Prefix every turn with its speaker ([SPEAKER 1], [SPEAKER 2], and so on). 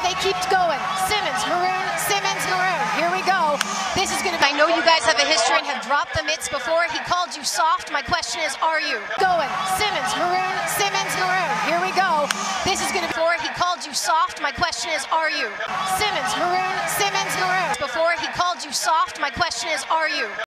[SPEAKER 1] they keep going. Simmonds, maroon, Simmonds, maroon. Here we go. This is going to be...
[SPEAKER 2] I know you guys have a history and have dropped the mitts before. He called you soft. My question is, are you?
[SPEAKER 1] Going. Simmonds, maroon, Simmonds, maroon. Here we go. This is going to...
[SPEAKER 2] Before he called you soft. My question is, are you?
[SPEAKER 1] Simmonds, maroon, Simmonds, maroon.
[SPEAKER 2] Before he called you soft. My question is, are you?